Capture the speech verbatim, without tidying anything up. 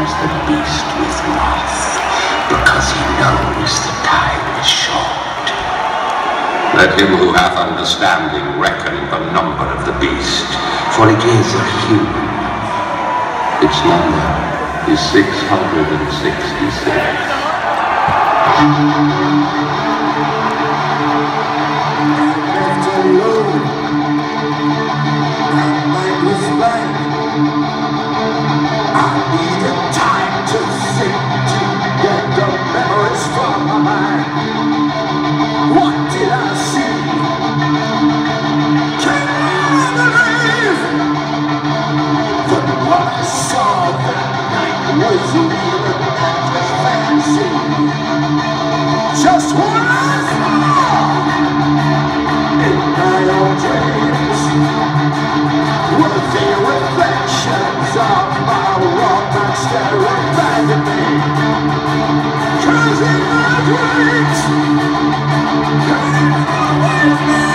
flames the beast with wrath, because he knows the time is short. Let him who hath understanding reckon the number of the beast, for it is a human. Its number is six hundred sixty-six. Left alone, my mind was blank. I needed time to think, to get the memories from my mind. What did I see? Can I believe that what I saw that night was real and just fantasy? Just what I saw in my own dreams were the reflections of my wrong staring back at me. 'Cause in my dreams, you're always there.